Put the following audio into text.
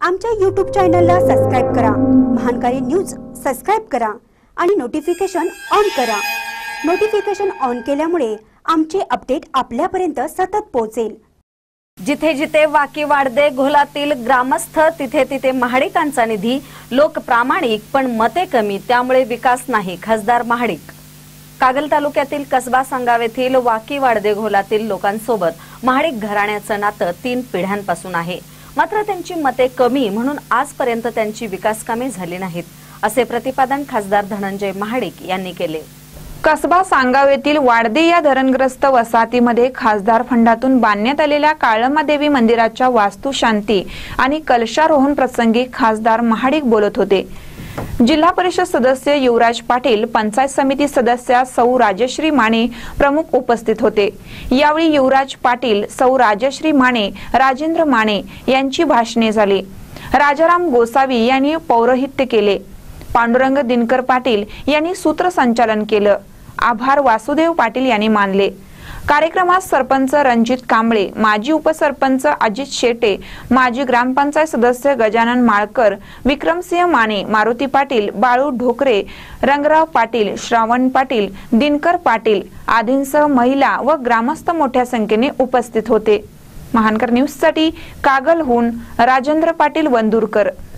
आमच्या YouTube चॅनलला subscribe करा, महानकारी न्यूज सबस्क्राइब करा आणि नोटिफिकेशन ऑन करा। नोटिफिकेशन ऑन केल्यामुळे आमचे अपडेट आपल्यापर्यंत सतत पोहोचेल। जिथे जिथे वाकी वाडदे घोलातील ग्रामस्थ तिथे तिथे महाडिकांचा निधी, लोक प्रामाणिक पण मते कमी, त्यामुळे विकास नाही। खासदार महाडिक। कागल तालुक्यातील कसबा सांगाव येथील वाकी वाडदे घोलातील लोकांसोबत महाडिक घराण्याचं नातं 3 पिढ्यांपासून आहे। मात्र त्यांची मते कमी म्हणून आजपर्यंत त्यांची विकास कामे झाली नाहीत, असे प्रतिपादन खासदार धनंजय महाडिक यांनी केले। कसबा सांगाव येथील वाडदे या धरणग्रस्त वसाहतीमध्ये खासदार फंडातून बांधण्यात आलेल्या काळमादेवी मंदिराच्या वास्तुशांती आणि कलशारोहण प्रसंगी खासदार महाडिक बोलत होते। जिल्हा परिषद सदस्य युवराज पाटील, पंचायत समिती सदस्य सौ राजश्री माने प्रमुख उपस्थित होते। यावेळी युवराज पाटील, सौ राजश्री माने, राजेंद्र माने यांची भाषणे झाली। राजाराम गोसावी यांनी पौरोहित्य केले। पांडुरंग दिनकर पाटील यांनी सूत्रसंचालन केलं। आभार वासुदेव पाटील यांनी मानले। कार्यक्रमात सरपंच रणजित कांबळे, माजी उपसरपंच अजित शेटे, माजी ग्रामपंचायत सदस्य गजानन माळकर, विक्रमसिंह माने, मारुती पाटील, बाळू ढोकरे, रंगराव पाटील, श्रावण पाटील, दिनकर पाटील आदींसह महिला व ग्रामस्थ मोठ्या संख्येने उपस्थित होते। महानकर न्यूज साठी कागलहून राजेंद्र पाटील वंदुरकर।